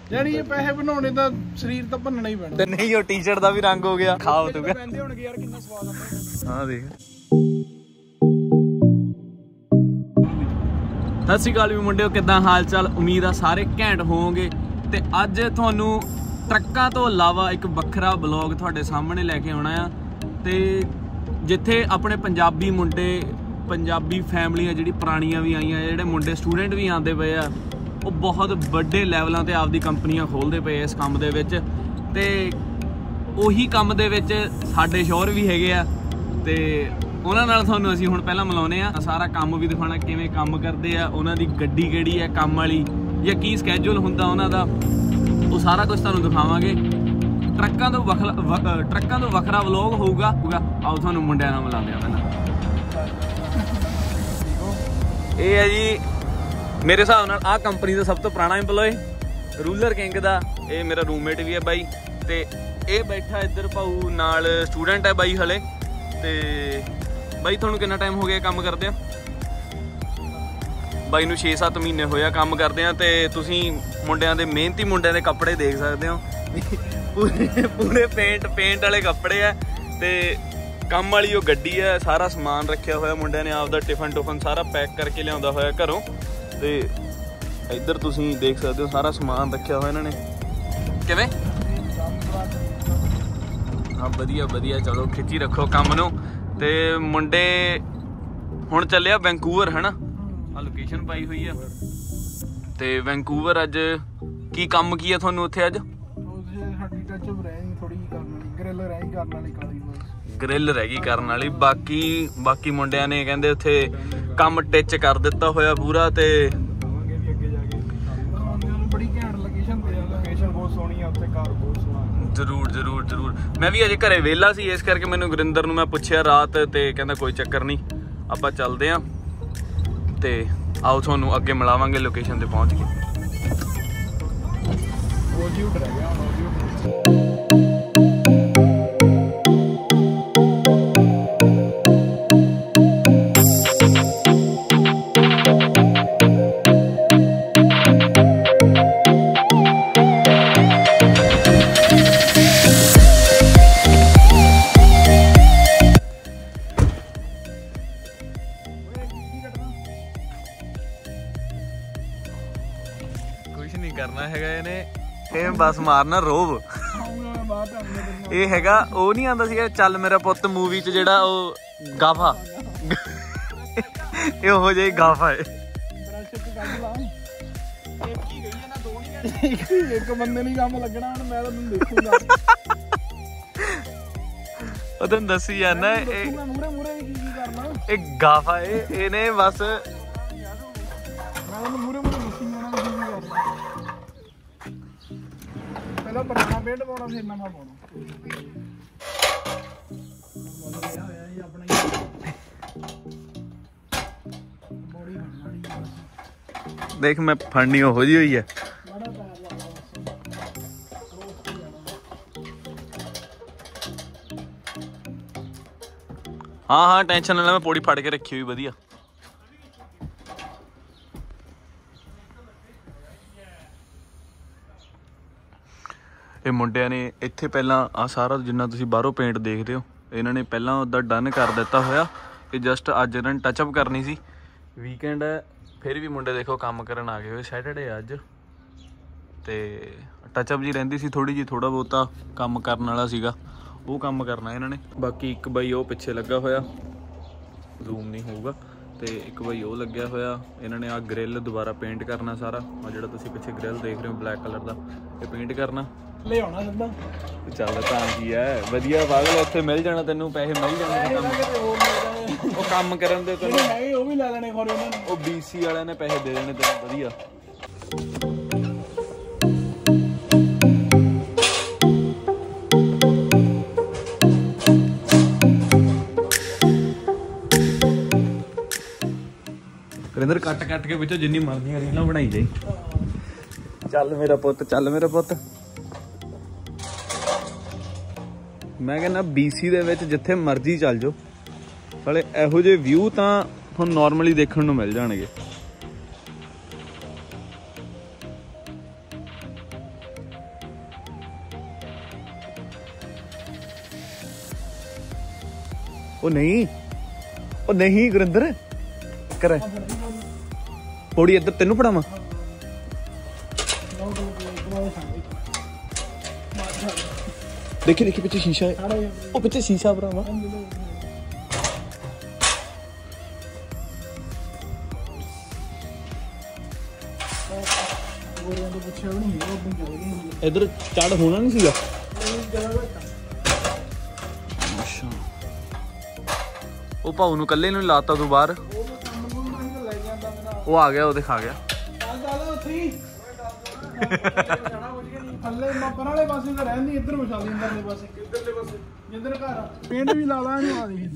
यानी ये पैसे बनाने दा शरीर तो भनना ही पैना। नहीं वो टी-शर्ट दा भी रंग हो गया खाओ तू क्या पैंदे होणगे यार कितना स्वाद आंदा। हां देख सत श्री अकाल भी मुंडिओ किदां हाल चाल उम्मीद आ सारे घैंट होवोगे ते अज तुहानू ट्रक्कां तो इलावा एक वखरा ब्लॉग तुहाडे सामने लैके आउणा आ ते जिथे अपने पंजाबी मुंडे पंजाबी फैमिलियां जिहड़ी पुराणियां भी आईयां जिहड़े मुंडे स्टूडेंट भी आंदे पए आ वो बहुत बड़े लैवलों ते आपदी कंपनियां खोलते पे इस काम दे विच ते उही काम दे विच साडे शोर भी हैगे आ ते उन्हां नाल तुहानूं असीं हुण पहिलां मिलाउने आ सारा काम भी दिखाना किवें काम करदे आ उन्हां दी गड्डी किहड़ी है काम वाली या की स्कैजूल हुंदा उन्हां दा वो सारा कुछ तुहानूं दिखावांगे। ट्रक्कां तो वखरा व्लॉग होऊगा आओ तुहानूं मुंडिआं नाल मिलाउने आ पहिलां। ये है जी मेरे हिसाब नाल आ कंपनी का सब तो पुराना एम्पलॉय रूलर किंग दा ये मेरा रूममेट भी है बाई ते ये बैठा इधर भाऊ नाल स्टूडेंट है बाई हले ते बाई तुहानूं कितना टाइम हो गया काम करदे बाई नूं 6-7 महीने होया काम करदे ते तुसीं मुंडिआं दे मेहनती मुंडिआं दे कपड़े देख सकदे हो पूरे पेंट वाले कपड़े है ते काम वाली वो गड्डी है सारा समान रखा होया मुंडिआं ने आपदा टिफन टुफन सारा पैक करके लिआंदा होया घरों ते इधर तुसीं देख सकते हो सारा समान रखा हुआ इन्होंने किवें हाँ वधिया चलो खिची रखो काम नूं ते मुंडे हुण चलिया वैंकूवर है ना आ लोकेशन पाई हुई है ते वैंकूवर अज की काम की है तुहानूं उत्थे अज ग्रिल रह गई करन वाली बाकी मुंडियां ने कहंदे उत्थे काम टिच कर दिता होया पूरा ते जरूर मैं भी अजे घरे वेला सी इस करके मैनूं गुरिंदर नूं मैं पुछया रात ते कहंदा कोई चक्कर नहीं आपां चलदे आं ते आओ तुहानूं अगे मिलावांगे लोकेशन ते पहुंच के। करना हैगा इन्हें बस मारना रोब ये हैगा वो नहीं आंदा सीगा चल मेरा पुत्त मूवी च जेड़ा ओ गाफा ये हो जाए गाफा है एक बंदे नहीं काम लगना हुण मैं तुहानूं देखूंगा ओ तुहानूं दसी जाना ये गाफा है इन्हें बस पुराना पेंट पाउणा फिर नवां पाउणा देख मैं फड़नी हो जी हुई है हाँ टेंशन ना मैं पौड़ी फड़ के रखी हुई वधिया। ये मुंडिया ने इत्थे पहला आ सारा जिन्ना तुसीं बाहरों पेंट देखते हो इन्होंने पहला उदा डन कर दिता होया कि जस्ट अज इन्होंने टचअप करनी सी वीकेंड है फिर भी मुंडे देखो काम करन आ गए हुए सैटरडे अज ते टचअप जी रहिंदी सी थोड़ी जी थोड़ा बहुता काम करन वाला सीगा वो काम करना इन्होंने बाकी एक बई वो पिछे लगा होया जूम नहीं होगा तो एक बई वो लग्या होया इन्होंने आ ग्रिल दोबारा पेंट करना सारा आ जिहड़ा तुसीं पिछे ग्रिल देख रहे हो ब्लैक कलर का ये पेंट करना ले आना सीधा चल तां की है वधिया पागल उत्थे मिल जाना तैनूं पैसे मिल जाने वो काम करन दे तैनूं वो भी ले लेने खोरे उन्होंने वो BC वालियां ने पैसे दे देने तैनूं वधिया। गुरिंदर कट के पिछों जिन्नी मर्जी रीलां बनाई जाई चल मेरा पुत्त मैं कहना BC दे विच जिथे मर्जी चल जाओ साले इहो जे व्यू तां तुहानूं नॉर्मली देखण नूं मिल जाणगे। ਉਹ ਨਹੀਂ ਗੁਰਿੰਦਰ ਕਰ ਪੌੜੀ ਇੱਧਰ ਤੈਨੂੰ ਫੜਾਵਾਂ। ਦੇਖੀ ਪਿੱਛੇ ਸ਼ੀਸ਼ਾ ਹੈ, ਉਹ ਪਿੱਛੇ ਸ਼ੀਸ਼ਾ ਭਰਾਵਾ। ਇੱਧਰ ਚੜ ਹੋਣਾ ਨਹੀਂ ਸੀਗਾ। ਅੱਛਾ ਉਹ ਭਾਊ ਨੂੰ ਕੱਲੇ ਨੂੰ ਲਾਤਾ ਤੂੰ ਬਾਹਰ। ਉਹ ਆ ਗਿਆ, ਉਹ ਦਿਖਾ ਗਿਆ। ਥੱਲੇ ਮਾਪਰ ਵਾਲੇ ਪਾਸੇ ਤਾਂ ਰਹਿੰਦੀ, ਇੱਧਰ ਵਿਛਾ ਦੇ ਅੰਦਰਲੇ ਪਾਸੇ। ਕਿੱਧਰਲੇ ਪਾਸੇ? ਜਿੱਧਰ ਘਰ ਪਿੰਡ ਵੀ ਲਾ ਲਾ ਇਹਨੂੰ। ਆ ਦੇਖ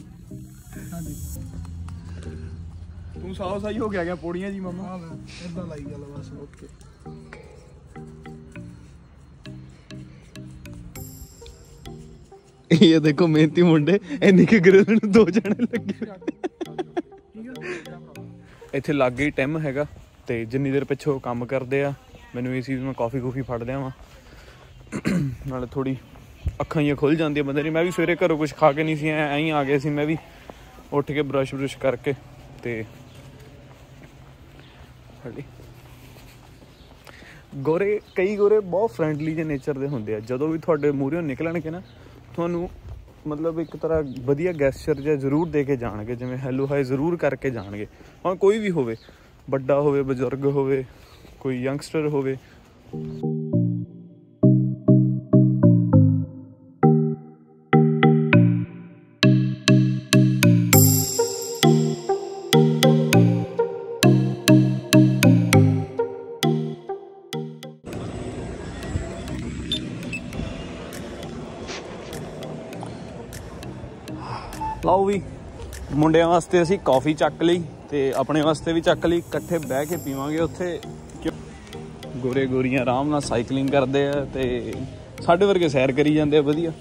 ਤੂੰ ਸਾਹ ਸਾਈ ਹੋ ਗਿਆ ਪੌੜੀਆਂ ਜੀ ਮਾਮਾ। ਇਦਾਂ ਲਾਈ ਗੱਲ ਬਸ। ਓਕੇ ਇਹ ਦੇਖੋ ਮਿਹਨਤੀ ਮੁੰਡੇ, ਇੰਨੀ ਕਿ ਗਰਿਲ ਨੂੰ 2 ਜਣੇ ਲੱਗੇ। ਇੱਥੇ ਲਾਗੇ ਹੀ ਟਿਮ ਹੈਗਾ ਤੇ ਜਿੰਨੀ ਦੇਰ ਪਿੱਛੋਂ ਕੰਮ ਕਰਦੇ ਆ ਮੈਨੂੰ ਇਹ ਚੀਜ਼ ਮੈਂ ਕਾਫੀ ਫੜ ਲਿਆਵਾਂ, ਨਾਲੇ ਥੋੜੀ ਅੱਖਾਂ ਹੀ ਖੁੱਲ ਜਾਂਦੀਆਂ ਬੰਦੇ ਦੀ। ਮੈਂ ਵੀ ਸਵੇਰੇ ਘਰੋਂ ਕੁਝ ਖਾ ਕੇ ਨਹੀਂ ਸੀ ਐਂ ਹੀ ਆ ਗਿਆ ਸੀ। ਮੈਂ ਵੀ ਉੱਠ ਕੇ ਬਰਸ਼ ਕਰਕੇ ਤੇ ਕਈ ਗੋਰੇ ਬਹੁਤ ਫਰੈਂਡਲੀ ਜਿਹੇ ਨੇਚਰ ਦੇ ਹੁੰਦੇ ਆ। ਜਦੋਂ ਵੀ ਤੁਹਾਡੇ ਮੂਹਰਿਓਂ ਨਿਕਲਣਗੇ ਨਾ, ਤੁਹਾਨੂੰ ਮਤਲਬ ਇੱਕ ਤਰ੍ਹਾਂ ਵਧੀਆ ਗੈਸਚਰ ਜਿਹਾ ਜ਼ਰੂਰ ਦੇ ਕੇ ਜਾਣਗੇ, ਜਿਵੇਂ ਹੈਲੋ ਹਾਈ ਜ਼ਰੂਰ ਕਰਕੇ ਜਾਣਗੇ। ਹਾਂ ਕੋਈ ਵੀ ਹੋਵੇ, ਵੱਡਾ ਹੋਵੇ, ਬਜ਼ੁਰਗ ਹੋਵੇ, ਕੋਈ ਯੰਗਸਟਰ ਹੋਵੇ। ਲਓ ਵੀ ਮੁੰਡਿਆਂ ਵਾਸਤੇ ਅਸੀਂ ਕੌਫੀ ਚੱਕ ਲਈ ਤੇ ਆਪਣੇ ਵਾਸਤੇ ਵੀ ਚੱਕ ਲਈ। ਇਕੱਠੇ ਬਹਿ ਕੇ ਪੀਵਾਂਗੇ ਉੱਥੇ। ਗੋਰੇ ਗੋਰੀਆਂ ਆਰਾਮ ਨਾਲ ਸਾਈਕਲਿੰਗ ਕਰਦੇ ਆ ਤੇ ਸਾਡੇ ਵਰਗੇ ਸੈਰ ਕਰੀ ਜਾਂਦੇ ਆ ਵਧੀਆ।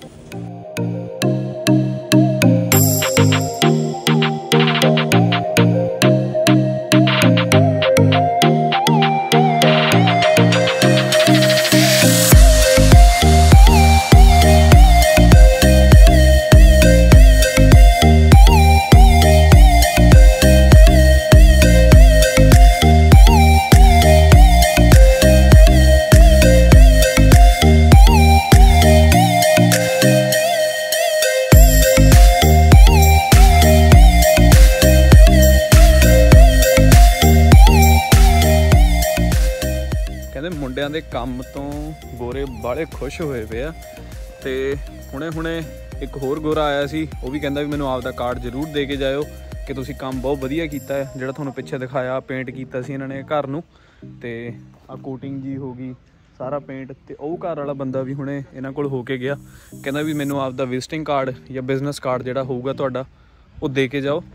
ਮੁੰਡਿਆਂ ਦੇ ਕੰਮ ਤੋਂ ਗੋਰੇ ਬਾਹਲੇ ਖੁਸ਼ ਹੋਏ ਪਏ ਆ। ਤੇ ਹੁਣੇ ਇੱਕ ਹੋਰ ਗੋਰਾ ਆਇਆ ਸੀ, ਉਹ ਵੀ ਕਹਿੰਦਾ ਵੀ ਮੈਨੂੰ ਆਪਦਾ ਕਾਰਡ ਜ਼ਰੂਰ ਦੇ ਕੇ ਜਾਇਓ ਕਿ ਤੁਸੀਂ ਕੰਮ ਬਹੁਤ ਵਧੀਆ ਕੀਤਾ ਹੈ। ਜਿਹੜਾ ਤੁਹਾਨੂੰ ਪਿੱਛੇ ਦਿਖਾਇਆ ਪੇਂਟ ਕੀਤਾ ਸੀ ਇਹਨਾਂ ਨੇ ਘਰ ਨੂੰ, ਤੇ ਆ ਕੋਟਿੰਗ ਜੀ ਹੋ ਗਈ ਸਾਰਾ ਪੇਂਟ। ਤੇ ਉਹ ਘਰ ਵਾਲਾ ਬੰਦਾ ਵੀ ਹੁਣੇ ਇਹਨਾਂ ਕੋਲ ਹੋ ਕੇ ਗਿਆ, ਕਹਿੰਦਾ ਵੀ ਮੈਨੂੰ ਆਪਦਾ ਵਿਜ਼ਿਟਿੰਗ ਕਾਰਡ ਜਾਂ ਬਿਜ਼ਨਸ ਕਾਰਡ ਜਿਹੜਾ ਹੋਊਗਾ ਤੁਹਾਡਾ ਉਹ ਦੇ ਕੇ ਜਾਓ।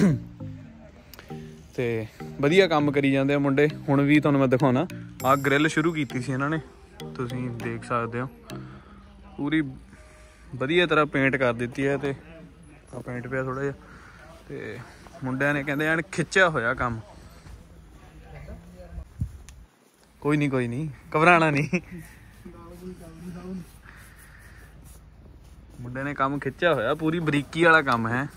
ਤੇ ਵਧੀਆ ਕੰਮ ਕਰੀ ਜਾਂਦੇ ਆ ਮੁੰਡੇ। ਹੁਣ ਵੀ ਤੁਹਾਨੂੰ ਮੈਂ ਦਿਖਾਉਣਾ, ਆਹ ਗ੍ਰਿਲ ਸ਼ੁਰੂ ਕੀਤੀ ਸੀ ਇਹਨਾਂ ਨੇ, ਤੁਸੀਂ ਦੇਖ ਸਕਦੇ ਹੋ। ਪੂਰੀ ਵਧੀਆ ਤਰ੍ਹਾਂ ਪੇਂਟ ਕਰ ਦਿੱਤੀ ਹੈ ਤੇ ਆ ਪੇਂਟ ਪਿਆ ਥੋੜਾ ਜਿਹਾ। ਤੇ ਮੁੰਡਿਆਂ ਨੇ ਕਹਿੰਦੇ ਐਨ ਖਿੱਚਿਆ ਹੋਇਆ ਕੰਮ। ਕੋਈ ਨਹੀਂ ਘਬਰਾਣਾ ਨਹੀਂ। ਮੁੰਡੇ ਨੇ ਕੰਮ ਖਿੱਚਿਆ ਹੋਇਆ, ਪੂਰੀ ਬਰੀਕੀ ਵਾਲਾ ਕੰਮ ਹੈ।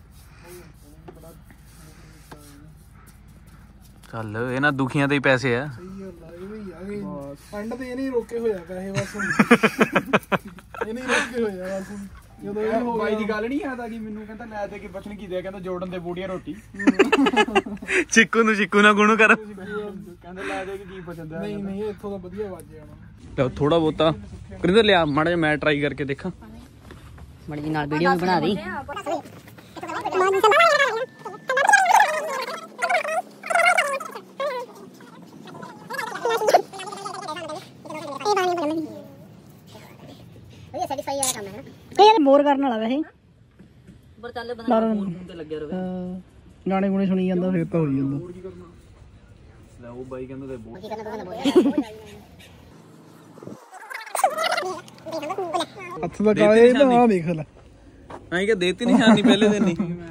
ਚੱਲ ਇਹਨਾਂ ਦੁਖੀਆਂ ਦੇ ਹੀ ਪੈਸੇ ਆ। ਫੰਡ ਤੇ ਇਹ ਨਹੀਂ ਰੋਕੇ ਹੋਇਆ ਪੈਸੇ ਬਸ। ਇਹ ਨਹੀਂ ਰੋਕੇ ਹੋਇਆ ਬਸ। ਜਦੋਂ ਇਹ ਹੋ ਬਾਈ ਦੀ ਗੱਲ ਨਹੀਂ ਆਦਾ ਕਿ ਮੈਨੂੰ ਕਹਿੰਦਾ ਲੈ ਦੇ ਕੇ ਬਚਨ ਕੀ ਦਿਆ, ਕਹਿੰਦਾ ਜੋੜਨ ਦੇ ਬੂੜੀਆਂ ਰੋਟੀ। ਚਿੱਕੂ ਨਾ ਗੁਣੂ ਕਰ, ਕਹਿੰਦਾ ਲੈ ਦੇ ਕੇ ਕੀ ਬਚਦਾ। ਨਹੀਂ ਇੱਥੋਂ ਤਾਂ ਵਧੀਆ ਵੱਜ ਜਾਣਾ। ਥੋੜਾ ਬਹੁਤਾ ਕਰਿੰਦਰ ਲਿਆ ਮਾੜਾ ਜਿਹਾ, ਮੈਂ ਟਰਾਈ ਕਰਕੇ ਦੇਖਾਂ ਮਾੜੀ ਜੀ ਨਾਲ ਵੀਡੀਓ ਵੀ ਬਣਾ ਦੇ। ਇਹ ਮੋਰ ਕਰਨ ਵਾਲਾ ਵੈਸੇ ਪਰ ਚੱਲ ਬੰਦਾ ਮੋਰ ਤੇ ਲੱਗਿਆ ਰਹੇ। ਗਾਣੇ ਗੁਣੇ ਸੁਣੀ ਜਾਂਦਾ ਫਿਰ ਤਾਂ ਹੋ ਜਾਂਦਾ। ਲੈ ਉਹ ਬਾਈ ਕਹਿੰਦਾ ਤੇ ਬੋਲ ਹੱਥ ਦਾ ਕਾਲੇ ਨਾ ਦੇਖ ਲੈ। ਮੈਂ ਕਿਹਾ ਦੇਤੀ ਨਿਸ਼ਾਨੀ ਪਹਿਲੇ ਦਿਨ ਹੀ।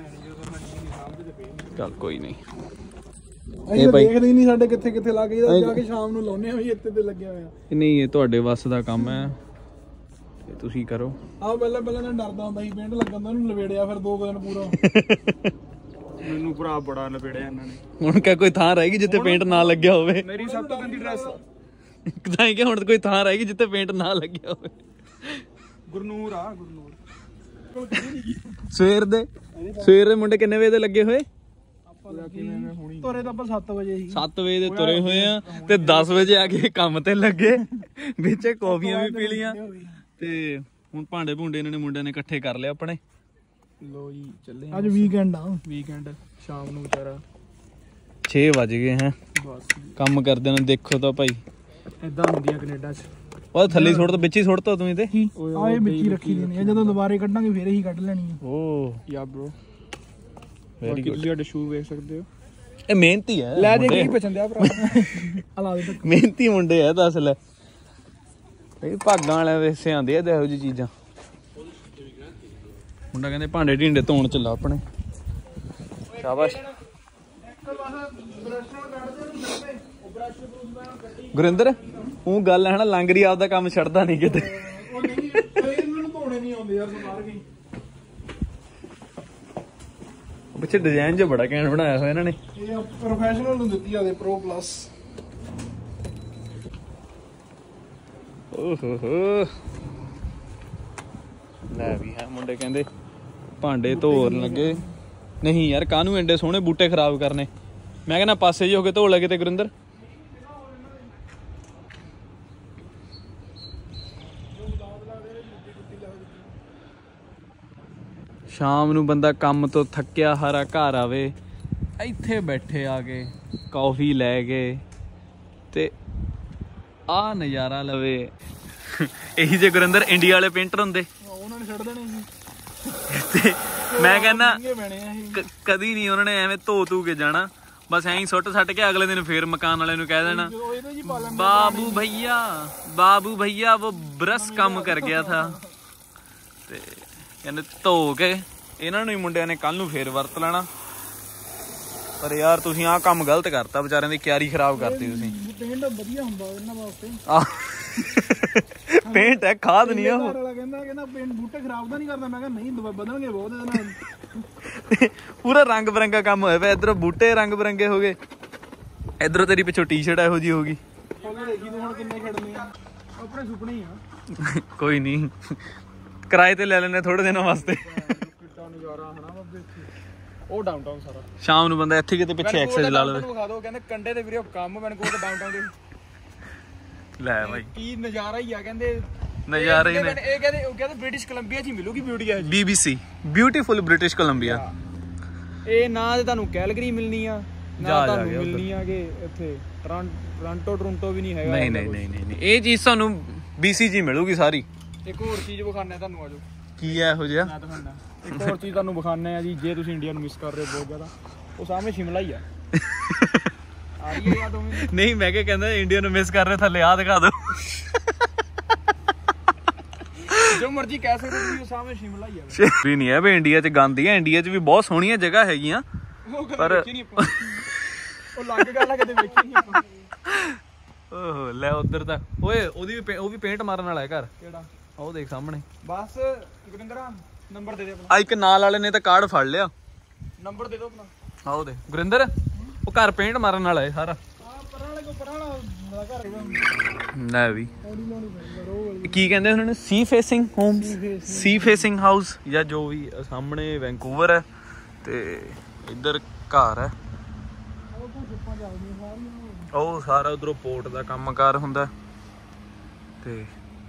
ਚੱਲ ਕੋਈ ਨਹੀਂ, ਇਹ ਦੇਖਦੇ ਹੀ ਨਹੀਂ ਸਾਡੇ ਕਿੱਥੇ ਕਿੱਥੇ ਲੱਗ ਜਾ ਕੇ ਸ਼ਾਮ ਨੂੰ ਲਾਉਨੇ ਹੋਈ ਇੱਥੇ ਤੇ ਲੱਗਿਆ ਹੋਇਆ। ਨਹੀਂ ਇਹ ਤੁਹਾਡੇ ਵੱਸ ਦਾ ਕੰਮ ਹੈ। ਤੁਸੀਂ ਕਰੋ। ਆਹ ਪਹਿਲਾਂ ਤਾਂ ਡਰਦਾ ਹੁੰਦਾ ਸੀ ਪੇਂਟ ਲੱਗਣ ਦਾ, ਉਹਨੂੰ ਲਵੇੜਿਆ ਫਿਰ 2 ਦਿਨ ਪੂਰਾ। ਮੈਨੂੰ ਭਰਾ ਬੜਾ ਲਵੇੜਿਆ ਇਹਨਾਂ ਨੇ। ਹੁਣ ਕਿਆ ਕੋਈ ਥਾਂ ਰਹੇਗੀ ਜਿੱਥੇ ਪੇਂਟ ਨਾ ਲੱਗਿਆ ਹੋਵੇ? ਮੇਰੀ ਸਭ ਤੋਂ ਗੰਦੀ ਡਰੈਸ ਤਾਂ ਕਿ ਹੁਣ ਕੋਈ ਥਾਂ ਰਹੇਗੀ ਜਿੱਥੇ ਪੇਂਟ ਨਾ ਲੱਗਿਆ ਹੋਵੇ। ਗੁਰਨੂਰ ਆ, ਗੁਰਨੂਰ। ਸਵੇਰ ਦੇ ਮੁੰਡੇ ਕਿੰਨੇ ਵਜੇ ਦੇ ਲੱਗੇ ਹੋਏ? ਤੁਰੇ ਤਾਂ ਆਪਾਂ 7 ਵਜੇ ਸੀ। 7 ਵਜੇ ਦੇ ਤੁਰੇ ਹੋਏ ਆ ਤੇ 10 ਵਜੇ ਆ ਕੇ ਕੰਮ ਤੇ ਲੱਗੇ, ਵਿੱਚ ਕੌਫੀਆਂ ਵੀ ਪੀ ਲੀਆਂ ਤੇ ਹੁਣ ਭਾਂਡੇ ਭੁੰਡੇ ਇਹਨਾਂ ਨੇ ਮੁੰਡਿਆਂ ਨੇ ਇਕੱਠੇ ਕਰ ਲਿਆ ਆਪਣੇ। ਲੋ ਜੀ ਚੱਲੇ ਅੱਜ ਵੀਕਐਂਡ ਸ਼ਾਮ ਨੂੰ ਵਿਚਾਰਾ 6 ਵਜ ਗਏ ਹੈ। ਕੰਮ ਕਰਦੇ ਨੂੰ ਦੇਖੋ ਤਾਂ ਭਾਈ ਏਦਾਂ ਹੁੰਦੀਆਂ ਕੈਨੇਡਾ 'ਚ। ਉਹ ਥੱਲੇ ਸੁੱਟ ਤਾਂ ਵਿੱਚ ਹੀ ਸੁੱਟਤਾ ਤੂੰ ਇਹਦੇ। ਆਏ ਵਿੱਚ ਹੀ ਰੱਖੀ ਦੀ ਨੇ, ਜਦੋਂ ਦੁਬਾਰੇ ਕੱਢਾਂਗੇ ਫੇਰ ਹੀ ਕੱਢ ਲੈਣੀ ਆ। Oh ya bro very good. ਤੁਹਾਡੇ ਸ਼ੂ ਵੇਖ ਸਕਦੇ ਹੋ, ਇਹ ਮਿਹਨਤੀ ਹੈ। ਲੈ ਦੇ ਕੀ ਪਛੰਦਿਆ ਭਰਾ। ਆ ਲਾ ਦੇ ਤੱਕ ਮਿਹਨਤੀ ਮੁੰਡੇ ਆ ਦੱਸ ਲੈ। ਇਹ ਭਾਗਾਂ ਵਾਲਿਆਂ ਦੇ ਹਿੱਸੇ ਆਉਂਦੇ ਆ ਇਹੋ ਜਿਹੀ ਚੀਜ਼ਾਂ। ਮੁੰਡਾ ਕਹਿੰਦੇ ਭਾਂਡੇ ਢੀਂਡੇ ਧੋਣ ਚੱਲਾ ਆਪਣੇ। ਸ਼ਾਬਾਸ਼ ਗੁਰਿੰਦਰ। ਉਹ ਗੱਲ ਹੈ ਨਾ, ਲੰਗਰੀ ਆਪਦਾ ਕੰਮ ਛੱਡਦਾ ਨਹੀਂ ਕਿਤੇ। ਉਹ ਨਹੀਂ ਇਹਨਾਂ ਨੂੰ ਧੋਣੇ ਨਹੀਂ ਆਉਂਦੇ ਯਾਰ, ਬਾਹਰ ਗਈ। ਪਿੱਛੇ ਡਿਜ਼ਾਈਨ ਜਿਹਾ ਬੜਾ ਘੈਂਟ ਬਣਾਇਆ ਹੋਇਆ ਇਹਨਾਂ ਨੇ। ਇਹ ਪ੍ਰੋਫੈਸ਼ਨਲ ਨੂੰ ਦਿੱਤੀ ਆ ਦੇ ਪ੍ਰੋ ਪਲੱਸ। ਓਹ ਹੋ ਲੈ ਵੀ ਹੈ। ਮੁੰਡੇ ਕਹਿੰਦੇ ਭਾਂਡੇ ਧੋਣ ਲੱਗੇ। ਨਹੀਂ ਯਾਰ ਕਾਹਨੂੰ ਐਡੇ ਸੋਹਣੇ ਬੂਟੇ ਖਰਾਬ ਕਰਨੇ। ਮੈਂ ਕਹਿੰਦਾ ਪਾਸੇ ਜਿਹੇ ਹੋ ਕੇ ਧੋ ਲੈ ਕਿਤੇ ਗੁਰਿੰਦਰ। ਸ਼ਾਮ ਨੂੰ ਬੰਦਾ ਕੰਮ ਤੋਂ ਥੱਕਿਆ ਹਾਰਾ ਘਰ ਆਵੇ, ਇੱਥੇ ਬੈਠੇ ਆ ਕੇ ਕੌਫੀ ਲੈ ਕੇ ਤੇ ਆਹ ਨਜ਼ਾਰਾ ਲਵੇ। ਇਹੀ ਜੇ ਗੁਰਿੰਦਰ ਇੰਡੀਆ ਵਾਲੇ ਪੇਂਟਰ ਹੁੰਦੇ, ਉਹਨਾਂ ਨੇ ਛੱਡ ਦੇਣੇ ਸੀ। ਤੇ ਮੈਂ ਕਹਿੰਦਾ ਪੈਣੇ ਆ ਇਹ। ਕਦੀ ਨਹੀਂ ਉਹਨਾਂ ਨੇ ਐਵੇਂ ਧੋ ਧੂ ਕੇ ਜਾਣਾ, ਬਸ ਐਂ ਸੁੱਟ ਸੱਟ ਕੇ ਅਗਲੇ ਦਿਨ ਫੇਰ ਮਕਾਨ ਵਾਲੇ ਨੂੰ ਕਹਿ ਦੇਣਾ ਬਾਬੂ ਭਈਆ ਉਹ ਬਰਸ ਕੰਮ ਕਰ ਗਿਆ ਥਾ। ਤੇ ਕਹਿੰਦੇ ਧੋ ਕੇ ਇਹਨਾਂ ਨੂੰ ਹੀ ਮੁੰਡਿਆਂ ਨੇ ਕੱਲ ਨੂੰ ਫੇਰ ਵਰਤ ਲੈਣਾ। ਪਰ ਯਾਰ ਤੁਸੀਂ ਆਹ ਕੰਮ ਗਲਤ ਕਰਤਾ, ਵਿਚਾਰਿਆਂ ਦੀ ਕਿਆਰੀ ਖਰਾਬ ਕਰਤੀ ਤੁਸੀਂ। ਪੇਂਟ ਵਧੀਆ ਹੁੰਦਾ ਇਹਨਾਂ ਵਾਸਤੇ। ਪੇਂਟ ਹੈ, ਖਾਦ ਨਹੀਂ ਆ ਉਹ। ਕਹਿੰਦਾ ਪੇਂਟ ਬੂਟੇ ਖਰਾਬ ਤਾਂ ਨਹੀਂ ਕਰਦਾ। ਮੈਂ ਕਿਹਾ ਨਹੀਂ, ਬਦਲਣਗੇ ਬਹੁਤ ਇਹਦੇ ਨਾਲ। ਪੂਰਾ ਰੰਗ ਬਰੰਗਾ ਕੰਮ ਹੋਇਆ ਪਿਆ। ਇਧਰੋਂ ਬੂਟੇ ਰੰਗ ਬਰੰਗੇ ਹੋ ਗਏ, ਇਧਰੋਂ ਤੇਰੀ ਪਿੱਛੋਂ ਟੀ-ਸ਼ਰਟ ਇਹੋ ਜਿਹੀ ਹੋ ਗਈ। ਹੁਣ ਕਿੰਨੇ ਖੜਨੇ ਆ, ਆਪਣੇ ਸੁਪਨੇ ਹੀ ਆ। ਕੋਈ ਨਹੀਂ, ਕਿਰਾਏ ਤੇ ਲੈ ਲੈਣੇ ਥੋੜੇ ਦਿਨਾਂ ਵਾਸਤੇ। ਨਜ਼ਾਰਾ ਹਨਾ ਬਾਬੇ ਇੱਥੇ। ਉਹ ਡਾਊਨਟਾਊਨ ਸਾਰਾ। ਸ਼ਾਮ ਨੂੰ ਬੰਦਾ ਇੱਥੇ ਕਿਤੇ ਪਿੱਛੇ ਐਕਸਰਸਾਈਜ਼ ਲਾ ਲਵੇ। ਵਿਖਾ ਦਿਓ, ਕਹਿੰਦੇ ਕੰਡੇ ਤੇ ਵੀਰੇ ਕੰਮ ਵੈਨਕੂਵਰ ਦੇ ਡਾਊਨਟਾਊਨ ਦੇ। ਲੈ ਬਾਈ ਕੀ ਨਜ਼ਾਰਾ ਹੀ ਆ। ਕਹਿੰਦੇ ਨਜ਼ਾਰੇ ਨੇ। ਇਹ ਕਹਿੰਦੇ ਬ੍ਰਿਟਿਸ਼ ਕੋਲੰਬੀਆ 'ਚ ਹੀ ਮਿਲੂਗੀ ਬਿਊਟੀ ਆ। BBC beautiful British Columbia. ਇਹ ਨਾ ਤੇ ਤੁਹਾਨੂੰ ਕੈਲਗਰੀ ਮਿਲਣੀ ਆ, ਨਾ ਤੁਹਾਨੂੰ ਮਿਲਣੀ ਆ ਕਿ ਇੱਥੇ ਟੋਰਾਂਟੋ ਵੀ ਨਹੀਂ ਹੈਗਾ। ਨਹੀਂ ਇਹ ਚੀਜ਼ ਤੁਹਾਨੂੰ BC 'ਚ ਹੀ ਮਿਲੂਗੀ ਸਾਰੀ। ਇੱਕ ਹੋਰ ਚੀਜ਼ ਵਿਖਾਣੇ ਤੁਹਾਨੂੰ, ਆਜੋ। ਕੀ ਹੈ ਇਹੋ ਜਿਹਾ? ਮੈਂ ਦਿਖਾਉਣਾ ਇੱਕ ਹੋਰ ਚੀਜ਼ ਤੁਹਾਨੂੰ ਵਿਖਾਣੇ ਆ ਜੀ। ਜੇ ਤੁਸੀਂ ਇੰਡੀਆ ਨੂੰ ਮਿਸ ਕਰ ਰਹੇ ਹੋ ਬਹੁਤ ਜ਼ਿਆਦਾ, ਉਹ ਸਾਹਮਣੇ ਸ਼ਿਮਲਾ ਹੀ ਆ। ਆ ਰਹੀ ਹੈ ਯਾਦ ਹੋਵੇ? ਨਹੀਂ ਮੈਂ ਕਿਹਾ ਕਹਿੰਦਾ ਇੰਡੀਆ ਨੂੰ ਮਿਸ ਕਰ ਰਹੇ, ਥੱਲੇ ਆ ਦਿਖਾ ਦਿਓ। ਜੋ ਮਰਜ਼ੀ ਕਹਿ ਸਕਦੇ ਤੁਸੀਂ, ਉਹ ਸਾਹਮਣੇ ਸ਼ਿਮਲਾ ਹੀ ਆ। ਵੀ ਨਹੀਂ ਹੈ ਵੀ ਇੰਡੀਆ 'ਚ ਗੰਦ ਹੀ ਆ। ਇੰਡੀਆ 'ਚ ਵੀ ਬਹੁਤ ਸੋਹਣੀਆਂ ਜਗ੍ਹਾ ਹੈਗੀਆਂ, ਪਰ ਉਹ ਲੱਗ ਗੱਲ ਆ, ਕਦੇ ਵੇਖੀ ਨਹੀਂ ਆਪਾਂ। ਓਹ ਲੈ ਉਧਰ ਤਾਂ ਓਏ ਉਹ ਵੀ ਪੇਂਟ ਮਾਰਨ ਵਾਲਾ ਹੈ ਘਰ। ਕਿਹੜਾ? ਉਹ ਦੇਖ ਸਾਹਮਣੇ। ਬਸ ਗੁਰਿੰਦਰਾ ਨੰਬਰ ਦੇ ਦੇ ਆਪਣਾ। ਆ ਇੱਕ ਨਾਲ ਵਾਲੇ ਨੇ ਤਾਂ ਕਾਰਡ ਫੜ ਲਿਆ। ਨੰਬਰ ਦੇ ਦਿਓ ਆਪਣਾ। ਆਓ ਦੇ ਗੁਰਿੰਦਰ, ਉਹ ਘਰ ਪੇਂਟ ਮਾਰਨ ਵਾਲਾ ਹੈ ਸਾਰਾ। ਲੈ ਵੀ ਕੀ ਕਹਿੰਦੇ ਉਹਨਾਂ ਨੇ, sea facing homes, sea facing house ਜਾਂ ਜੋ ਵੀ। ਸਾਹਮਣੇ ਵੈਨਕੂਵਰ ਹੈ ਤੇ ਇੱਧਰ ਘਰ ਹੈ। ਉਹ ਸਾਰਾ ਉਧਰੋਂ ਪੋਰਟ ਦਾ ਕੰਮਕਾਰ ਹੁੰਦਾ। ਤੇ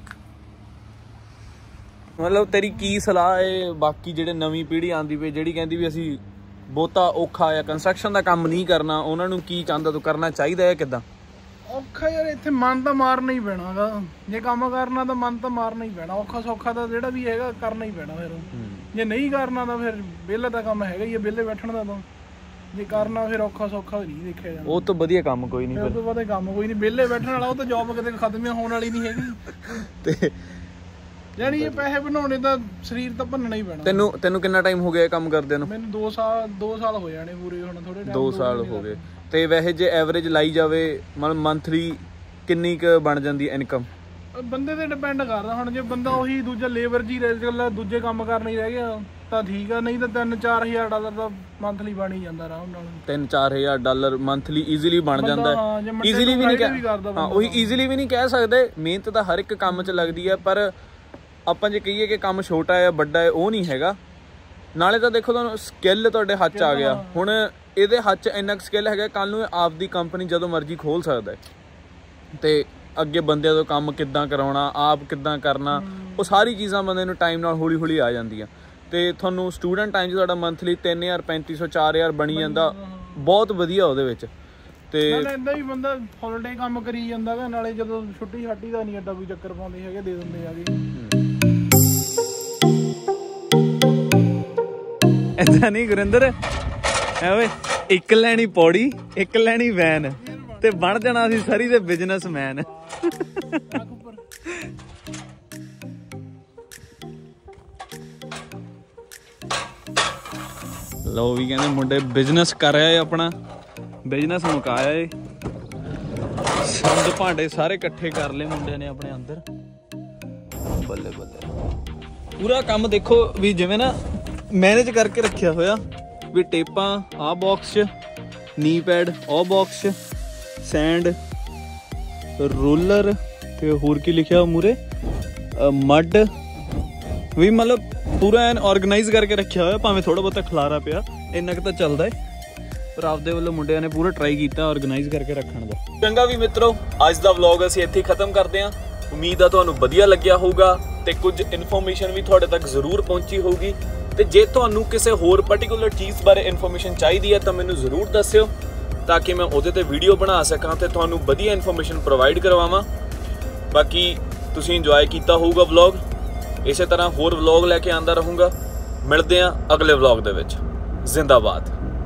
ਮਤਲਬ ਤੇਰੀ ਕੀ ਸਲਾਹ ਹੈ ਬਾਕੀ ਜਿਹੜੇ ਨਵੀਂ ਪੀੜ੍ਹੀ ਆਉਂਦੀ ਪਈ ਜਿਹੜੀ ਕਹਿੰਦੀ ਵੀ ਅਸੀਂ ਬਹੁਤਾ ਔਖਾ ਜਾਂ ਕੰਸਟਰਕਸ਼ਨ ਦਾ ਕੰਮ ਨਹੀਂ ਕਰਨਾ, ਉਹਨਾਂ ਨੂੰ ਕੀ ਚਾਹੁੰਦਾ ਤੂੰ ਕਰਨਾ ਚਾਹੀਦਾ ਹੈ ਕਿੱਦਾਂ? ਔਖਾ ਯਾਰ ਇੱਥੇ ਮਨ ਤਾਂ ਮਾਰਨਾ ਹੀ ਪੈਣਾ ਗਾ। ਜੇ ਕੰਮ ਕਰਨਾ ਤਾਂ ਮਨ ਤਾਂ ਮਾਰਨਾ ਹੀ ਪੈਣਾ। ਔਖਾ ਸੌਖਾ ਤਾਂ ਜਿਹੜਾ ਵੀ ਹੈਗਾ ਕਰਨਾ ਹੀ ਪੈਣਾ। ਫਿਰ ਜੇ ਨਹੀਂ ਕਰਨਾ ਤਾਂ ਫਿਰ ਵਿਹਲੇ ਦਾ ਕੰਮ ਹੈਗਾ ਹੀ ਆ, ਵਿਹਲੇ ਬੈਠਣ ਦਾ। ਤਾਂ ਜੇ ਕਰਨਾ ਫਿਰ ਔਖਾ ਸੌਖਾ ਨਹੀਂ ਦੇਖਿਆ ਜਾਂਦਾ। ਉਹ ਤੋਂ ਵਧੀਆ ਕੰਮ ਕੋਈ ਨਹੀਂ। ਫਿਰ ਤੋਂ ਬਾਅਦ ਕੰਮ ਕੋਈ ਨਹੀਂ, ਵਿਹਲੇ ਬੈਠਣ ਵਾਲਾ। ਉਹ ਤਾਂ ਜੌਬ ਕਦੇ ਖਤਮ ਹੀ ਹੋਣ ਵਾਲੀ ਨਹੀਂ ਹੈਗੀ। ਤੇ ਯਾਨੀ ਇਹ ਪੈਸੇ ਬਣਾਉਣੇ ਤਾਂ ਸਰੀਰ ਤਾਂ ਭੰਨਣਾ ਹੀ ਪੈਣਾ। ਤੈਨੂੰ ਕਿੰਨਾ ਟਾਈਮ ਹੋ ਗਿਆ ਕੰਮ ਕਰਦੇ ਨੂੰ? ਮੈਨੂੰ 2 ਸਾਲ ਹੋ ਜਾਣੇ ਪੂਰੇ। ਹੁਣ ਥੋੜੇ ਟਾਈਮ 2 ਸਾਲ ਹੋ ਗਏ। ਤੇ ਵੈਸੇ ਜੇ ਐਵਰੇਜ ਲਾਈ ਜਾਵੇ ਮਤਲਬ ਮੰਥਲੀ ਕਿੰਨੀ ਕੁ ਬਣ ਜਾਂਦੀ ਇਨਕਮ? ਬੰਦੇ ਤੇ ਡਿਪੈਂਡ ਕਰਦਾ। ਹੁਣ ਜੇ ਬੰਦਾ ਉਹੀ ਦੂਜਾ ਲੇਬਰ ਜੀ ਰਹਿ ਦੂਜੇ ਕੰਮ ਕਰਨ ਹੀ ਰਹਿ ਗਿਆ ਤਾਂ ਠੀਕ ਆ, ਨਹੀਂ ਤਾਂ $3-4 ਦਾ ਮੰਥਲੀ ਬਣ ਹੀ ਜਾਂਦਾ ਆਰਾਮ ਨਾਲ। $3-4 ਮੰਥਲੀ ਈਜ਼ੀਲੀ ਬਣ ਜਾਂਦਾ ਹੈ। ਈਜ਼ੀਲੀ ਵੀ ਨਹੀਂ ਹਾਂ ਉਹੀ ਈਜ਼ੀਲੀ ਵੀ ਨਹੀਂ ਕਹਿ ਸਕਦੇ, ਮਿਹਨਤ ਤਾਂ ਹਰ ਇੱਕ ਕੰਮ 'ਚ ਲੱਗਦੀ ਹੈ, ਪਰ ਆਪਾਂ ਜੇ ਕਹੀਏ ਕਿ ਕੰਮ ਛੋਟਾ ਹੈ ਵੱਡਾ ਹੈ ਉਹ ਨਹੀਂ ਹੈਗਾ। ਨਾਲੇ ਤਾਂ ਦੇਖੋ ਤੁਹਾਨੂੰ ਸਕਿੱਲ ਤੁਹਾਡੇ ਹੱਥ 'ਚ ਆ ਗਿਆ, ਹੁਣ ਇਹਦੇ ਹੱਥ 'ਚ ਇੰਨਾ ਸਕਿੱਲ ਹੈਗਾ, ਕੱਲ ਨੂੰ ਆਪਦੀ ਕੰਪਨੀ ਜਦੋਂ ਮਰਜ਼ੀ ਖੋਲ ਸਕਦਾ ਹੈ। ਤੇ ਅੱਗੇ ਬੰਦਿਆਂ ਤੋਂ ਕੰਮ ਕਿੱਦਾਂ ਕਰਾਉਣਾ, ਆਪ ਕਿੱਦਾਂ ਕਰਨਾ, ਉਹ ਸਾਰੀ ਚੀਜ਼ਾਂ ਬੰਦੇ ਨੂੰ ਟਾਈਮ ਨਾਲ ਹੌਲੀ ਹੌਲੀ ਆ ਜਾਂਦੀਆਂ। ਤੇ ਤੁਹਾਨੂੰ ਸਟੂਡੈਂਟ ਟਾਈਮ 'ਚ ਤੁਹਾਡਾ ਮੰਥਲੀ 3000 3500 4000 ਬਣੀ ਜਾਂਦਾ, ਬਹੁਤ ਵਧੀਆ ਉਹਦੇ ਵਿੱਚ। ਤੇ ਨਾਲੇ ਏਦਾਂ ਹੀ ਬੰਦਾ ਫੁੱਲ ਡੇ ਕੰਮ ਕਰੀ ਜਾਂਦਾ ਵਾ, ਨਾਲੇ ਜਦੋਂ ਛੁੱਟੀ ਛਾਟੀ ਦਾ ਨਹੀਂ ਐਡਾ ਕੋਈ ਚੱਕਰ ਪਾਉਂਦੇ ਹੈਗੇ, ਦੇ ਦਿੰਦੇ ਆ ਜੀ। ਏਦਾਂ ਨਹੀਂ ਗੁਰਿੰਦਰ, ਐ ਓਏ ਇੱਕ ਲੈਣੀ ਪੌੜੀ ਇੱਕ ਲੈਣੀ ਵੈਨ ਤੇ ਬਣ ਜਾਣਾ ਸੀ ਸਰੀ ਦੇ ਬਿਜ਼ਨਸਮੈਨ। ਲਓ ਵੀ ਕਹਿੰਦੇ ਮੁੰਡੇ ਬਿਜ਼ਨਸ ਕਰ ਰਿਹਾ ਆਪਣਾ, ਬਿਜ਼ਨਸ ਮੁਕਾਇਆ ਏ। ਸੰਦ ਭਾਂਡੇ ਸਾਰੇ ਇਕੱਠੇ ਕਰ ਲਏ ਮੁੰਡਿਆਂ ਨੇ ਆਪਣੇ ਅੰਦਰ। ਬੱਲੇ ਬੱਲੇ ਪੂਰਾ ਕੰਮ ਦੇਖੋ ਵੀ ਜਿਵੇਂ ਨਾ ਮੈਨੇਜ ਕਰਕੇ ਰੱਖਿਆ ਹੋਇਆ ਵੀ ਟੇਪਾਂ ਆਹ ਬਾਕਸ 'ਚ, ਨੀ ਪੈਡ ਉਹ ਬਾਕਸ 'ਚ, ਸੈਂਡ ਰੋਲਰ ਤੇ ਹੋਰ ਕੀ ਲਿਖਿਆ ਮੂਰੇ ਮੱਡ ਵੀ, ਮਤਲਬ ਪੂਰਾ ਐਨ ਆਰਗੇਨਾਈਜ਼ ਕਰਕੇ ਰੱਖਿਆ ਹੋਇਆ। ਭਾਵੇਂ ਥੋੜਾ ਬਹੁਤਾ ਖਲਾਰਾ ਪਿਆ, ਇੰਨਾ ਕੁ ਤਾਂ ਚੱਲਦਾ ਹੈ, ਪਰ ਆਪਦੇ ਵੱਲੋਂ ਮੁੰਡਿਆਂ ਨੇ ਪੂਰਾ ਟਰਾਈ ਕੀਤਾ ਆਰਗੇਨਾਈਜ਼ ਕਰਕੇ ਰੱਖਣ ਦਾ। ਚੰਗਾ ਵੀ ਮਿੱਤਰੋ, ਅੱਜ ਦਾ ਵਲੌਗ ਅਸੀਂ ਇੱਥੇ ਖਤਮ ਕਰਦੇ ਹਾਂ। ਉਮੀਦ ਆ ਤੁਹਾਨੂੰ ਵਧੀਆ ਲੱਗਿਆ ਹੋਊਗਾ ਤੇ ਕੁਝ ਇਨਫੋਰਮੇਸ਼ਨ ਵੀ ਤੁਹਾਡੇ ਤੱਕ ਜ਼ਰੂਰ ਪਹੁੰਚੀ ਹੋਊਗੀ। ਤੇ ਜੇ ਤੁਹਾਨੂੰ ਕਿਸੇ ਹੋਰ ਪਾਰਟਿਕੂਲਰ ਚੀਜ਼ ਬਾਰੇ ਇਨਫੋਰਮੇਸ਼ਨ ਚਾਹੀਦੀ ਹੈ ਤਾਂ ਮੈਨੂੰ ਜ਼ਰੂਰ ਦੱਸਿਓ, ਤਾਂ ਕਿ ਮੈਂ ਉਹਦੇ ਤੇ ਵੀਡੀਓ ਬਣਾ ਸਕਾਂ ਤੇ ਤੁਹਾਨੂੰ ਵਧੀਆ ਇਨਫੋਰਮੇਸ਼ਨ ਪ੍ਰੋਵਾਈਡ ਕਰਵਾਵਾਂ। ਬਾਕੀ ਤੁਸੀਂ ਇੰਜੋਏ ਕੀਤਾ ਹੋਊਗਾ ਵਲੌਗ, ਇਸੇ ਤਰ੍ਹਾਂ ਹੋਰ ਵਲੌਗ ਲੈ ਕੇ ਆਉਂਦਾ ਰਹੂੰਗਾ। ਮਿਲਦੇ ਹਾਂ ਅਗਲੇ ਵਲੌਗ ਦੇ ਵਿੱਚ। ਜ਼ਿੰਦਾਬਾਦ।